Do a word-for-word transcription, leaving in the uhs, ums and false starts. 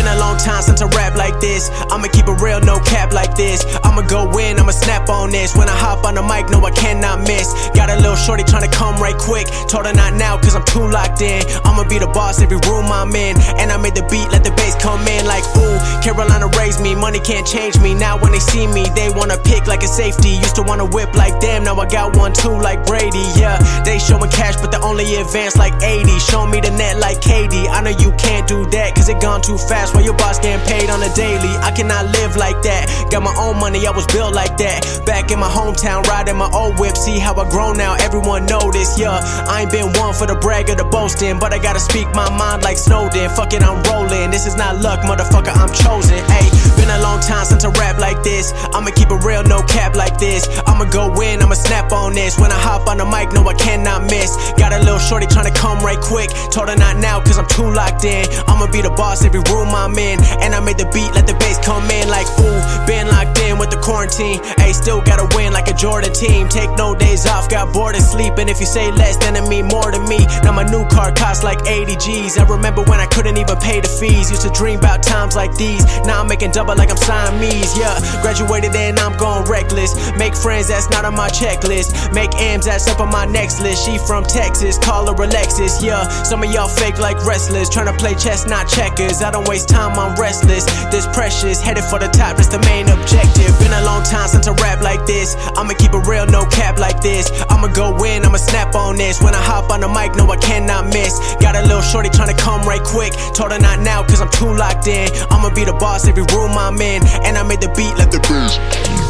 been a long time since I rap like this. I'ma keep it real, no cap like this. I'ma go in, I'ma snap on this. When I hop on the mic, no I cannot miss. Got a little shorty tryna come right quick. Told her not now cause I'm too locked in. I'ma be the boss every room I'm in. And I made the beat, let the bass come in like ooh. Carolina raised me, money can't change me. Now when they see me, they wanna pick like a safety. Used to wanna whip like them, now I got one too like Brady. Yeah, they showing cash but they only advance like eighty. Show me the net like K D. I know you can't do that cause it gone too fast while your boss getting paid on a daily. I cannot live like that. Got my own money, I was built like that. Back in my hometown, riding my old whip. See how I grown now, everyone know this. Yeah, I ain't been one for the brag or the boasting, but I gotta speak my mind like Snowden. Fuck it, I'm rolling. This is not luck, motherfucker, I'm chosen. Ayy, been a long time since I rap like this. I'ma keep it real, no cap like this. I'ma go in, I'ma snap on this. When I hop on the mic, no I cannot miss. Got a little shorty tryna come right quick. Told her not now cause I'm too locked in. I'ma be the boss every room I'm in. And I made the beat, let the bass come in like ooh. Been locked in with the quarantine. Ayy, still gotta win like a Jordan team. Take no days off, got bored and sleep. And if you say less, then it mean more to me. Now my new car costs like eighty G's. I remember when I couldn't even pay the fees. Used to dream about times like these. Now I'm making double like I'm Siamese. Yeah, graduated and I'm going reckless. Make friends, that's not on my checklist. Make M's, that's up on my next list. She from Texas, call her Alexis. Yeah, some of y'all fake like wrestlers. Tryna play chess, not checkers. I don't waste time, I'm restless. This precious, headed for the top, that's the main objective. Been a long time since I rap like this. I'ma keep it real, no cap like this. I'ma go in, I'ma snap on this. When I hop on the mic, no I cannot miss. Got a little shorty tryna come right quick. Told her not now cause I'm too locked in. I'ma be the boss every room I'm in. And I made the beat, let the bass